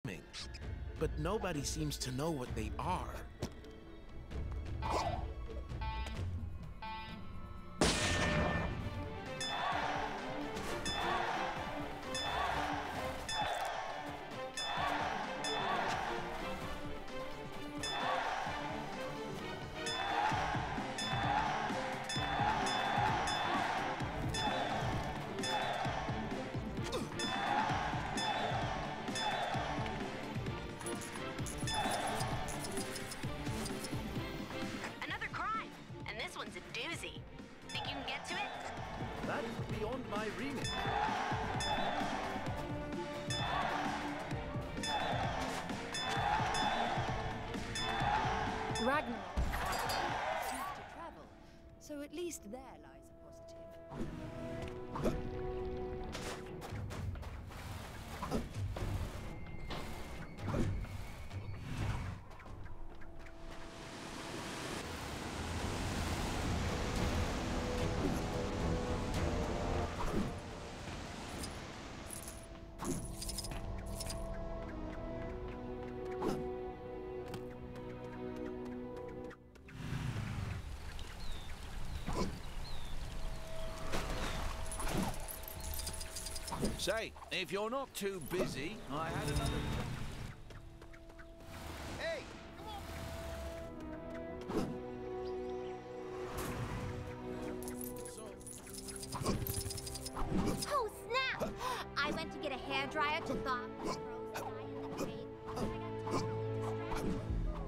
but nobody seems to know what they are. Another crime, and this one's a doozy. Think you can get to it? That's beyond my remit. Ragnarok ceased to travel, so at least there lies a positive. Say, if you're not too busy, I had another... Hey, Oh, snap! I went to get a hairdryer to thaw the frozen guy in the paint. I got totally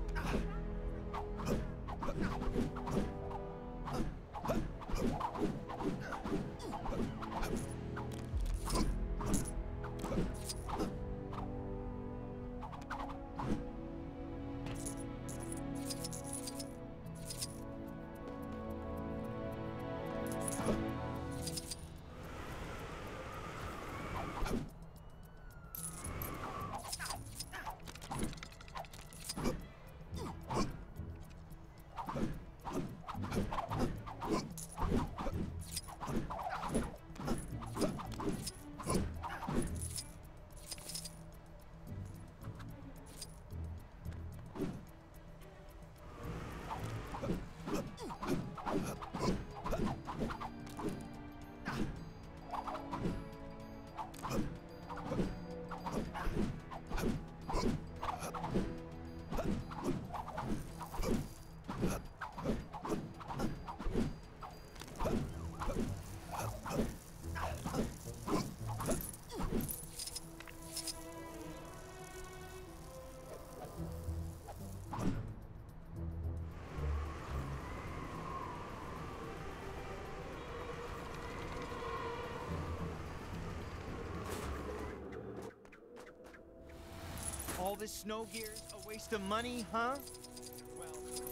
All this snow gear's a waste of money, huh? Well...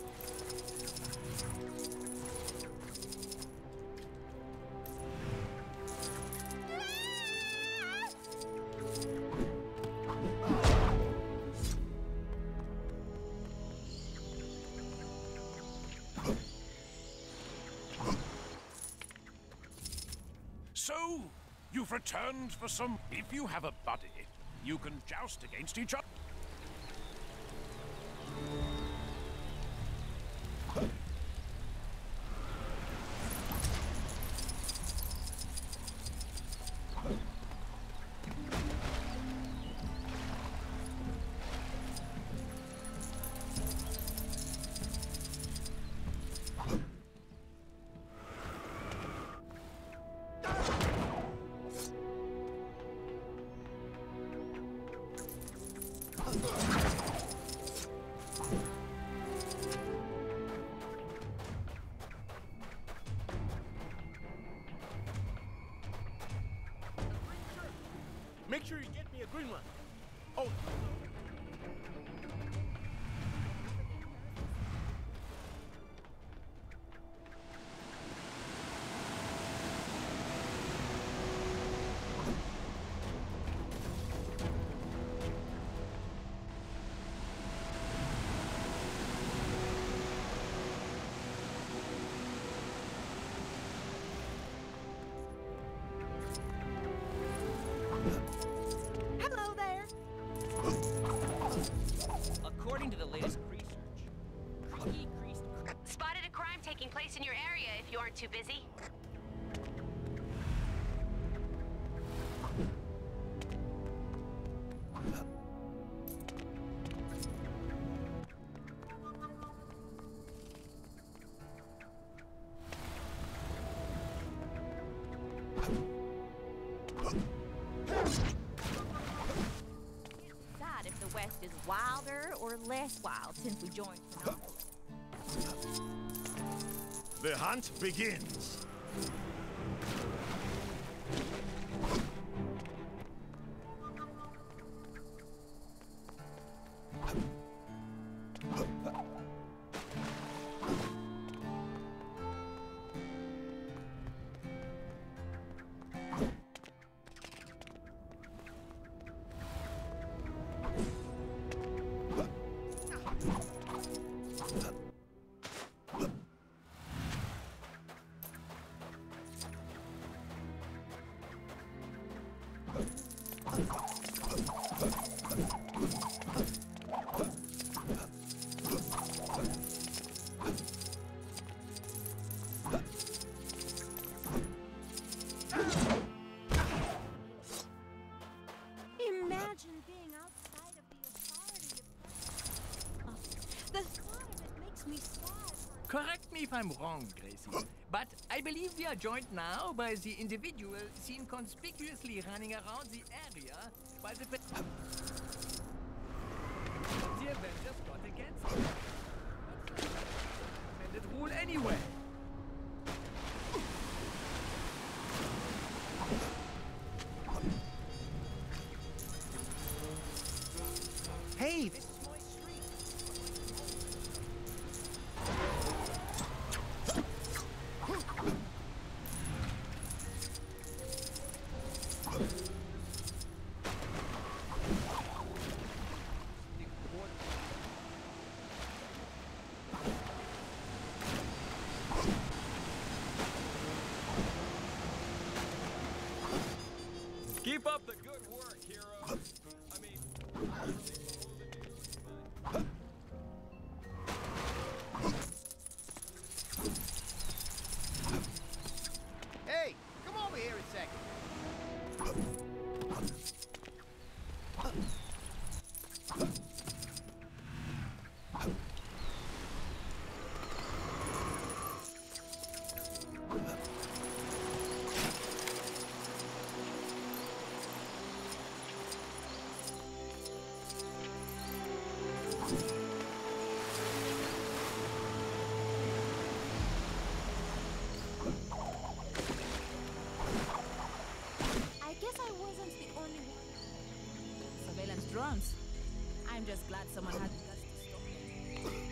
So, you've returned for some... If you have a buddy, you can joust against each other. make sure you get me a green one. Oh. according to the latest research, creaky creased... Spotted a crime taking place in your area if you aren't too busy. Decide if the West is wilder or less wild since we joined Phenomenal. The hunt begins. Imagine being outside of the authority of... The thought of it makes me sad. Correct me if I'm wrong, Gracie, but I believe we are joined now by the individual seen conspicuously running around the area by the... The Avengers got against him. Suspended rule anyway. Hey, this is my street. Keep up the good work, hero. I mean... Hey, come over here a second. I guess I wasn't the only one. Surveillance drones. I'm just glad someone had the guts to stop them.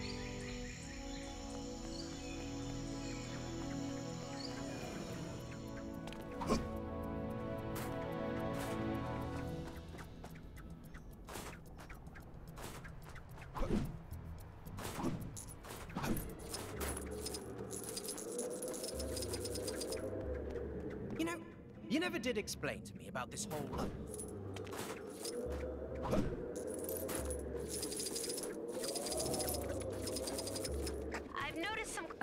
You know, you never did explain to me about this whole... I've noticed some...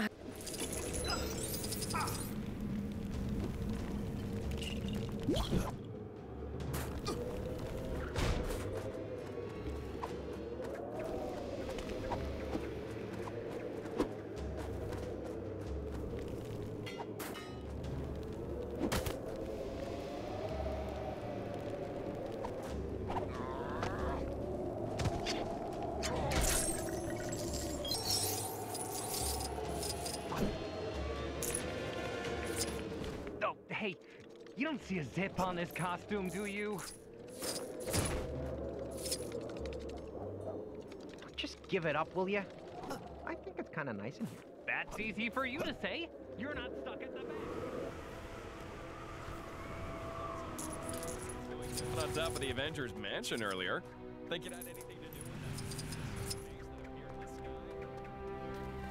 Oh, hey, you don't see a zip on this costume, do you? Just give it up, will you? I think it's kind of nice in here. That's easy for you to say. You're not stuck at the back. On top of the Avengers mansion earlier. Think it had anything to do with that? Things that appear in the sky?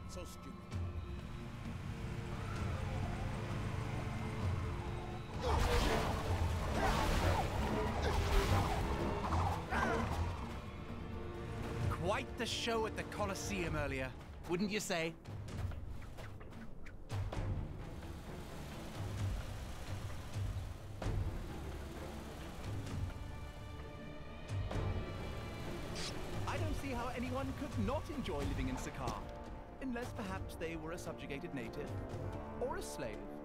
So stupid. Quite the show at the Colosseum earlier, wouldn't you say? I don't see how anyone could not enjoy living in Sakaar. Unless perhaps they were a subjugated native, or a slave,